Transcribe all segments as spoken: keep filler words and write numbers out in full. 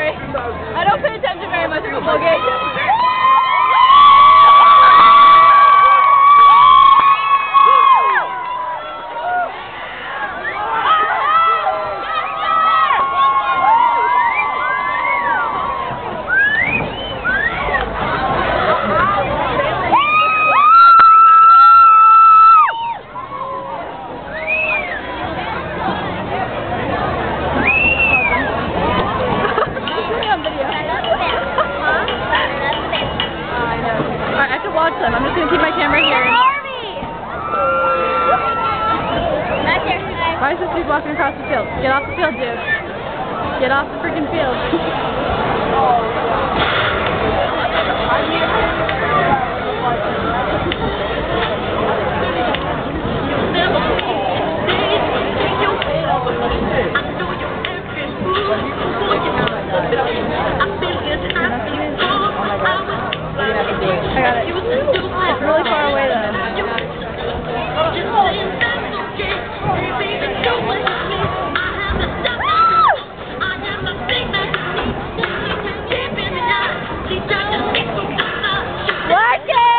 sorry. I don't pay attention very much to football games. Watch them. I'm just going to keep my camera here. Why is this dude walking across the field? Get off the field, dude. Get off the freaking field. I got it. It's really far away though. Work it!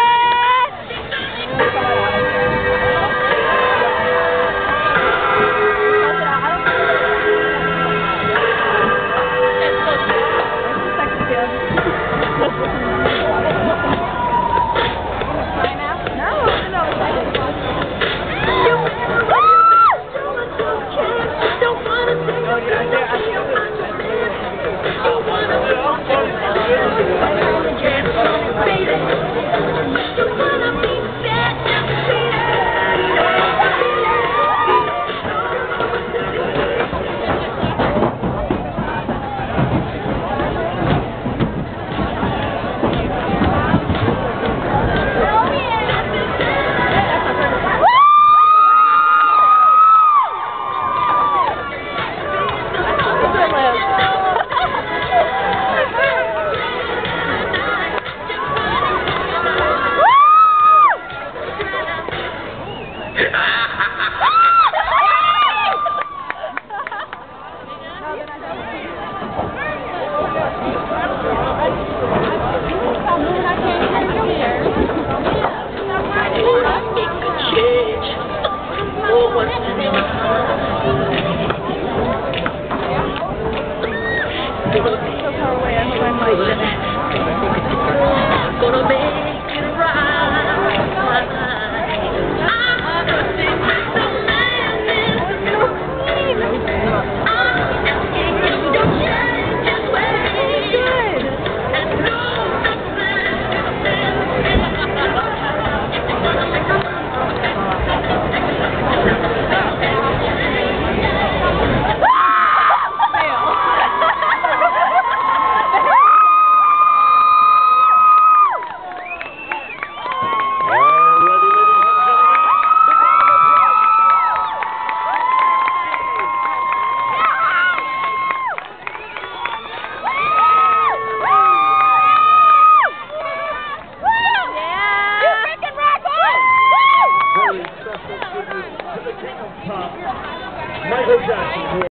So far away, I hope I'm like